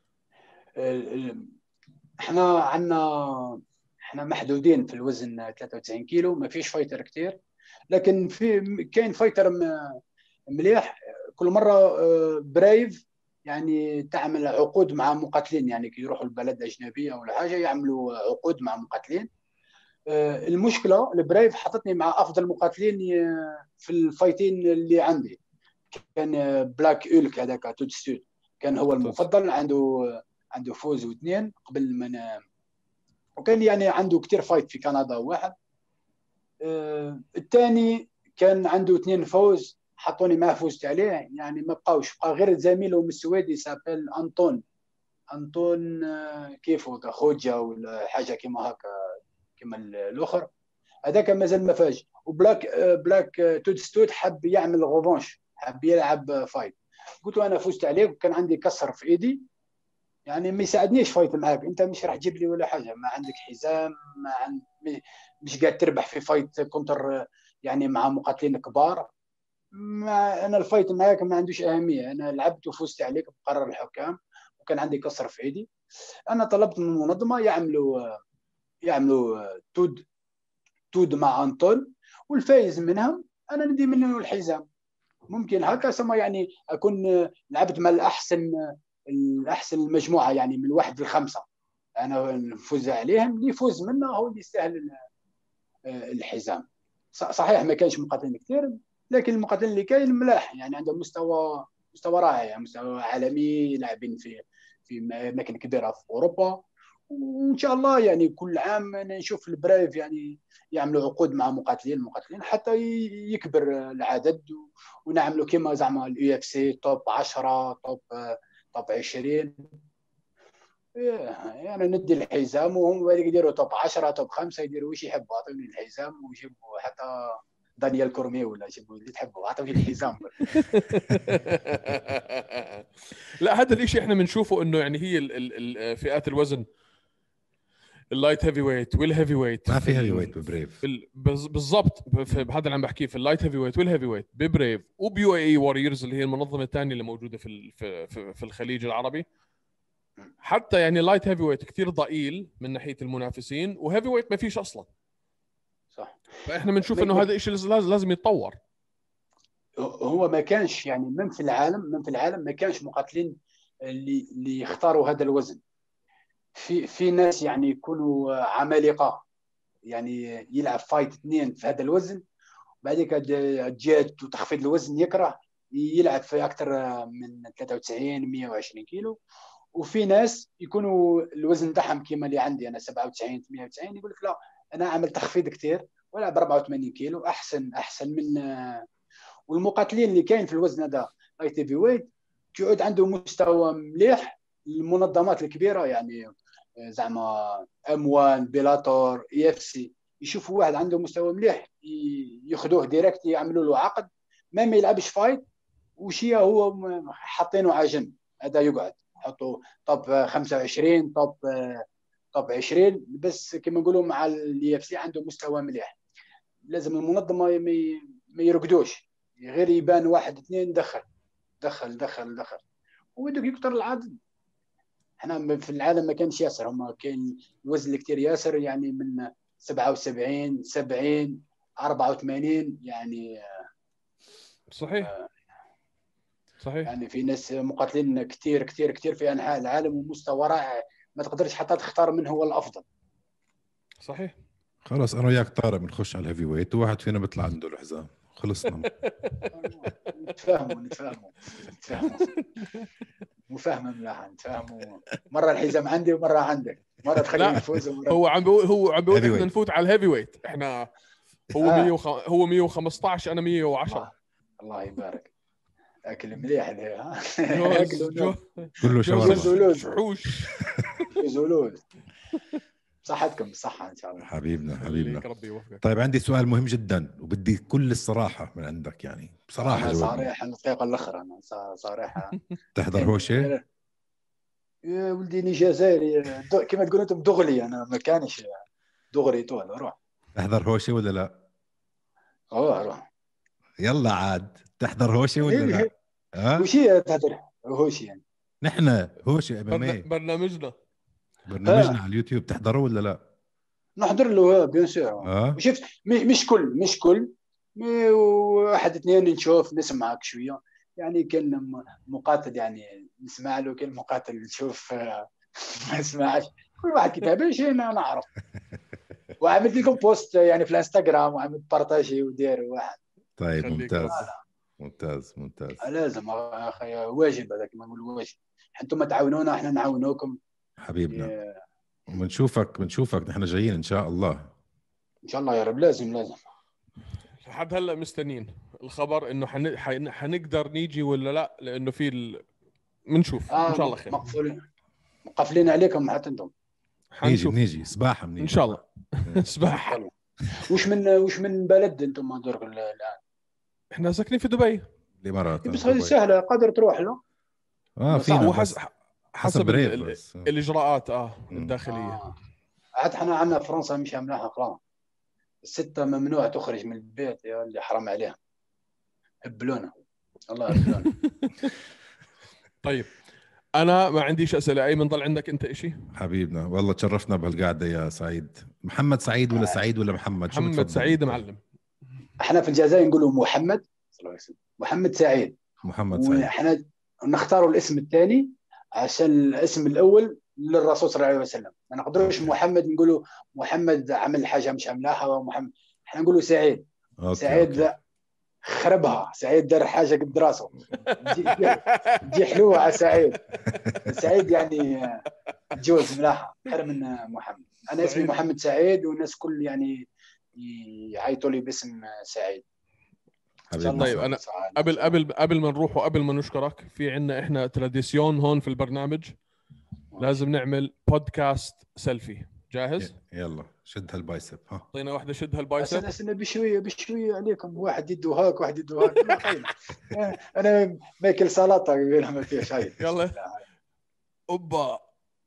احنا محدودين في الوزن 93 كيلو، ما فيش فايتر كتير، لكن كاين فايتر مليح. كل مره برايف يعني تعمل عقود مع مقاتلين، يعني كي يروحوا البلد اجنبيه ولا حاجه يعملوا عقود مع مقاتلين. المشكله البرايف حطتني مع افضل مقاتلين في الفايتين اللي عندي. كان بلاك اولك هذاك توتسود كان هو المفضل، عنده فوز واثنين قبل من، وكان يعني عنده كتير فايت في كندا واحد. الثاني كان عنده 2 فوز حطوني معاه فزت عليه، يعني ما بقاوش، بقى غير زميله من السويدي سابيل انطون كيفو خوجا ولا حاجه كيما هكا كيما الاخر، هذاك مازال ما فاج. بلاك تود ستود حب يعمل غوفونش، حب يلعب فايت. قلت له انا فزت عليك وكان عندي كسر في ايدي، يعني ما يساعدنيش فايت معاك، انت مش راح تجيب لي ولا حاجه، ما عندك حزام، مش قاعد تربح في فايت كونتر يعني مع مقاتلين كبار. ما انا الفايت معاك ما عندوش اهميه، انا لعبت وفزت عليك بقرار الحكام، وكان عندي كسر في ايدي. انا طلبت من المنظمه يعملوا تود مع انطون، والفايز منهم انا ندي منه الحزام. ممكن هكا سما يعني اكون لعبت مع الاحسن المجموعه، يعني من 1 ل5 انا نفوز عليهم، اللي يفوز منه هو اللي يستاهل الحزام. صحيح ما كانش مقاتلين كثير، لكن المقاتلين اللي كاين ملاح، يعني عندهم مستوى رائع، يعني مستوى عالمي، لاعبين في اماكن كبيره في اوروبا. وان شاء الله يعني كل عام نشوف البرايف يعني يعملوا عقود مع مقاتلين حتى يكبر العدد، ونعملوا كما زعما اليو اف سي توب 10 توب 20. يعني ندي الحزام وهم يديروا توب 10 توب 5، يديروا وش يحبوا، اعطوني الحزام ويجيبوا حتى دانيال كورمي ولا جيبوا اللي تحبوا، اعطوني الحزام. لا هذا الاشي احنا بنشوفه انه يعني هي فئات الوزن اللايت هيفي ويت والهيفي ويت، ما في هيفي ويت ببريف بالضبط. بهذا اللي عم بحكيه في اللايت هيفي ويت والهيفي ويت ببريف وبيو اي واريورز اللي هي المنظمه الثانيه اللي موجوده في الخليج العربي. حتى يعني لايت هيفي ويت كثير ضئيل من ناحيه المنافسين، وهيفي ويت ما فيش اصلا. صح. فاحنا بنشوف انه هذا الشيء لازم يتطور. هو ما كانش يعني من في العالم ما كانش مقاتلين اللي يختاروا هذا الوزن. في ناس يعني يكونوا عمالقه، يعني يلعب فايت 2 في هذا الوزن، بعدين جات وتخفيض الوزن يكره يلعب في اكثر من 93 120 كيلو. وفي ناس يكونوا الوزن تاعهم كيما اللي عندي انا 97 98، يقول لك لا انا اعمل تخفيض كثير والعب 84 كيلو احسن من. والمقاتلين اللي كاين في الوزن هذا لايت هيفي ويت تقعد عنده مستوى مليح. المنظمات الكبيره يعني زعما ام1 بيلاتور اي اف سي يشوفوا واحد عنده مستوى مليح ياخذوه ديريكت، يعملوا له عقد ما يلعبش فايت، وشي هو حاطينه على جنب، هذا يقعد حطوا توب 25 توب 20 بس كما نقولوا مع الاي اف سي عنده مستوى مليح. لازم المنظمه ما يرقدوش، غير يبان 1 2 دخل وبدك يكثر العدد. احنا في العالم ما كانش ياسر، هم كاين الوزن كثير ياسر، يعني من 77 70 84 يعني. صحيح يعني في ناس مقاتلين كثير في انحاء العالم ومستوى رائع، ما تقدرش حتى تختار من هو الافضل. صحيح. خلاص انا وياك طارق بنخش على الهيفي ويت وواحد فينا بيطلع عنده الحزام، خلصنا. نتفاهموا مفاهمه ملاحه، نتفاهموا. مره الحزام عندي ومره عندك، مره تخليني نفوز ومره هو عم بيقول احنا نفوت على الهيفي ويت. احنا هو 115 انا 110. الله يبارك. اكل مليح ها. كله شوارما شحوش. زولول. صحتكم بالصحة إن شاء الله. حبيبنا. ربي يوفقك. طيب عندي سؤال مهم جدا وبدي كل الصراحة من عندك، يعني بصراحة صريح الدقيقة الأخرى أنا صريحة. تحضر هوشة؟ يا ولدي أنا جزائري كما تقولوا أنتم دغلي، أنا ما كانش دغري طول أروح. تحضر هوشة ولا لا؟ أروح. يلا عاد تحضر هوشة ولا لا؟ وشي تحضر هوشة يعني؟ نحن هوشة برنامجنا على اليوتيوب تحضره ولا لا؟ نحضر له بيان سور. وشفت مش كل واحد اثنين نشوف نسمعك شويه، يعني كان مقاتل يعني نسمع له، كان مقاتل نشوف ما اسمعش. كل واحد كتابه شيء انا نعرف. وعملت لكم بوست يعني في الانستغرام وعملت بارطاجي ودير واحد. طيب ممتاز. لازم اخي واجب، هذا كما نقول واجب. انتم تعاونونا احنا نعاونوكم حبيبنا. وبنشوفك نحن جايين ان شاء الله يا رب. لازم ان لحد هلا مستنين الخبر انه حنقدر نيجي ولا لا، لانه في بنشوف ان شاء الله خير. مقفلين عليكم حتى انتم. نيجي سباحه ان شاء الله. سباحه. وش من بلد انتم ما درك الان؟ احنا ساكنين في دبي. الامارات. بس هذه سهله، قادر تروح له. فينا حسب الاجراءات الداخليه. عاد احنا عندنا فرنسا مش ملاحه خلاص، 6 ممنوع تخرج من البيت، يا اللي حرام عليها. هبلونا الله هبلونا. طيب انا ما عنديش اسئله. ايمن ضل عندك انت إشي؟ حبيبنا والله تشرفنا بهالقعده يا سعيد. محمد سعيد ولا سعيد ولا محمد؟ محمد سعيد معلم. احنا في الجزائر نقولوا محمد محمد سعيد. محمد سعيد. واحنا نختاروا الاسم الثاني عشان الاسم الاول للرسول صلى الله عليه وسلم. ما نقدروش محمد نقولوا محمد عمل حاجه مش عملاها ومحمد، احنا نقولوا سعيد. سعيد خربها، سعيد دار حاجه قد راسه. دي حلوه على سعيد. سعيد يعني جوز ملاحه خير من محمد. انا اسمي محمد سعيد والناس كل يعني يعيطوا لي باسم سعيد. طيب انا قبل ما نروح وقبل ما نشكرك، في عنا احنا تراديسيون هون في البرنامج، لازم نعمل بودكاست سيلفي. جاهز؟ يلا شد هالبايسب. اعطينا واحده شد هالبايسب. أنا بشويه عليكم، واحد يده هاك واحد يده هاك. انا ماكل سلطه يقول ما فيها شيء. يلا اوبا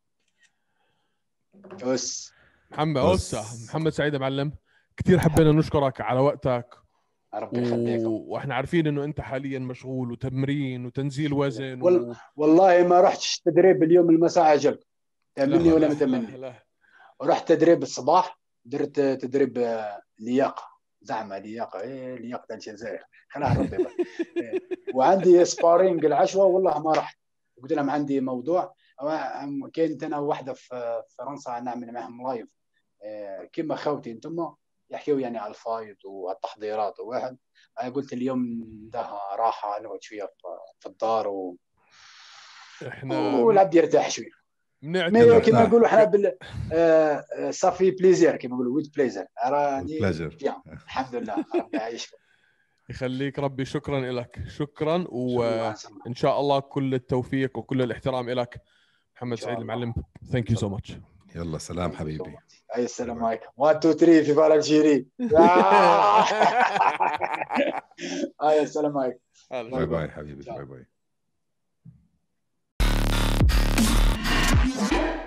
أوس محمد سعيد معلم، كثير حبينا نشكرك على وقتك. ربي يخليكم. واحنا عارفين انه انت حاليا مشغول وتمرين وتنزيل وزن والله ما رحتش تدريب اليوم المساء. عجلك تأمني ولا ما تأمني؟ رحت تدريب الصباح، درت تدريب لياقه، زعمه لياقه. لياقه الجزائر خلاها ربي. وعندي سبارينج العشوه، والله ما رحت، قلت لهم عندي موضوع. كنت انا وحده في فرنسا نعمل معهم لايف كما خوتي انتم يحكيوا يعني على الفايت والتحضيرات. وواحد قلت اليوم ده راحه، نقعد شويه في الدار احنا والعبد يرتاح شويه. كما نقولوا احنا صافي بليزير، كما نقولوا ويت بليزر. راني الحمد لله. ربي يعيشكم يخليك. ربي شكرا لك، شكرا. وان شاء الله كل التوفيق وكل الاحترام لك محمد سعيد المعلم. ثانك يو سو ماتش. يلا سلام حبيبي. اي السلام عليكم. 1 2 3 في بالالجيري. اي السلام عليكم. باي باي حبيبي. باي باي.